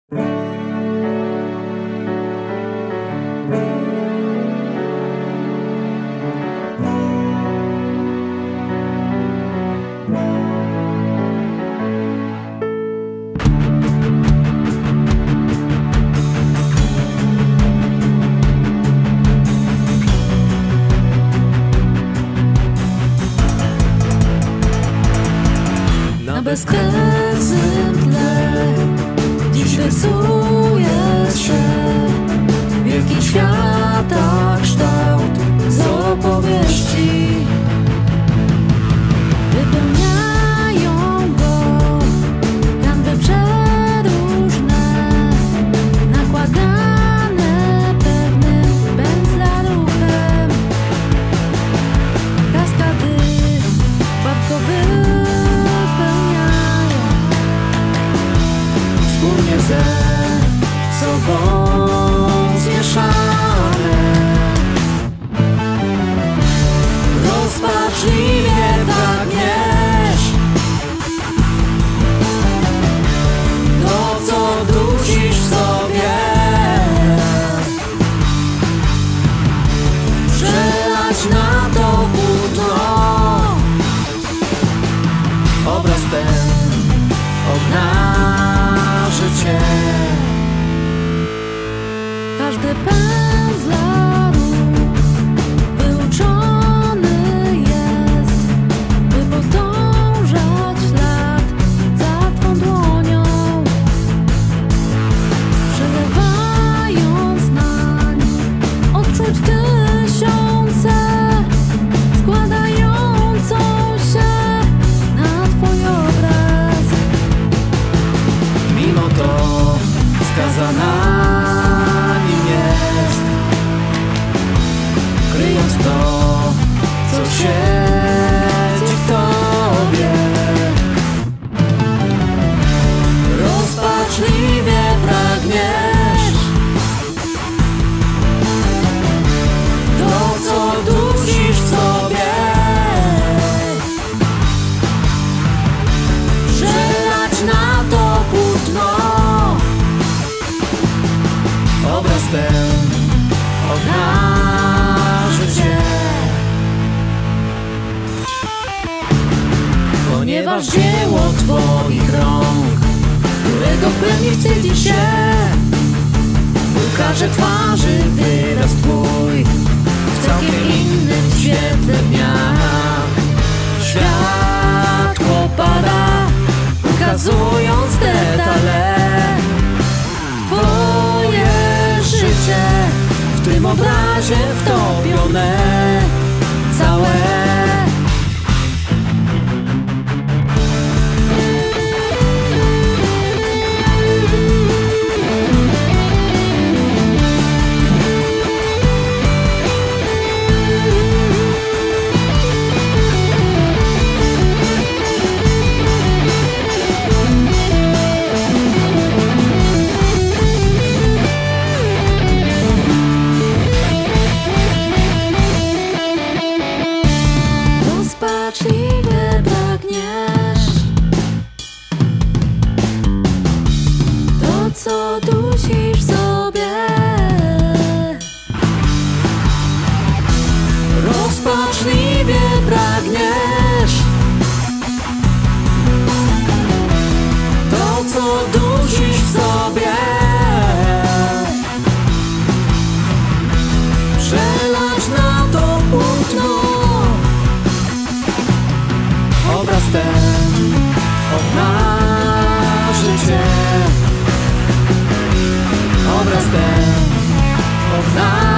Na bezkresnym tle dziś rysuje się wielki świata kształt z opowieści. Wypełniają go kanwy przeróżne, nakładane pewnym pędzlaruchem. Kaskady barkowe wspólnie ze sobą zmieszane. Rozpaczliwie pragniesz to, co dusisz w sobie, przelać na to płótno. Obraz ten obnaży cię. Każdy pędzla ruch wyuczony jest, by podążać ślad za twą dłonią, przelewając nań odczuć tysiące, składającą się na twój obraz. Mimo to skazana nim jest, kryjąc to, co siedzi w tobie. Rozpaczliwie pragniesz to, co dusisz w sobie, przelać na to płótno. Obraz ten obnaży cię. Ponieważ dzieło twoich rąk, którego w pełni wstydzi się, ukaże twarzy wyraz twój w całkiem innym świetle dnia. Światło pada, ukazując detale. Twoje życie w tym obrazie wtopione całe. Rozpaczliwie pragniesz to, co dusisz w sobie. Rozpaczliwie pragniesz to, co dusisz w sobie, przelać na to płótno. Obraz ten obnaży cię. Obraz ten obnaży